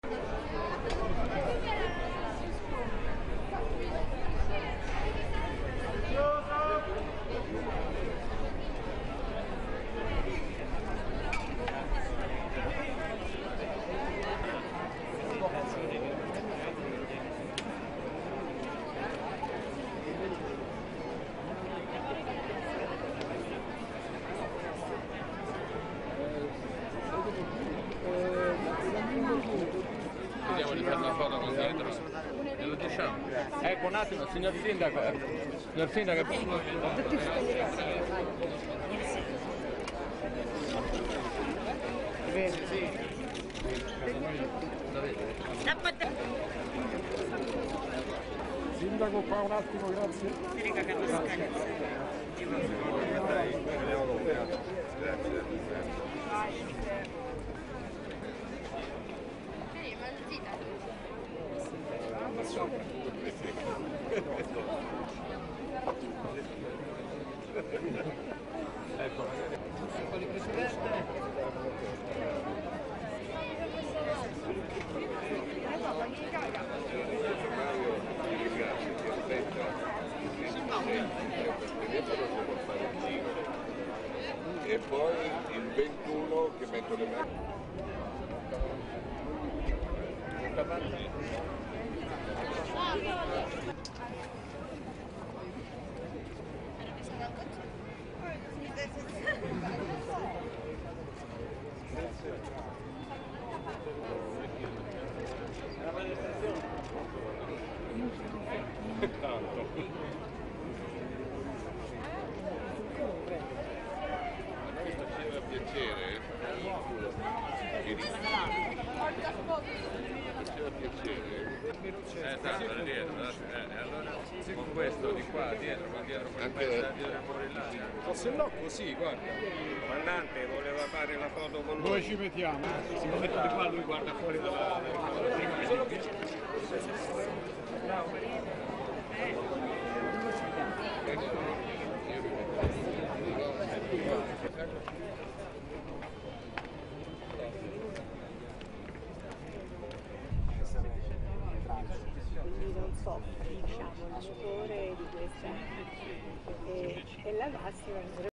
Vediamo di fare una foto con dietro. Glielo diciamo. Ecco un attimo, signor Sindaco. Signor Sindaco. Sì. Sindaco, qua un attimo, grazie. Ecco, magari Presidente. E poi il 21 che metto le mani. Tanto. Faceva piacere, Tanto dietro, allora con questo di qua, dietro, con il muro là. O se no così, guarda. Comandante voleva fare la foto con Dove ci mettiamo? Si metto di qua, lui guarda fuori dalla quindi non so, diciamo, l'autore di questa e la massima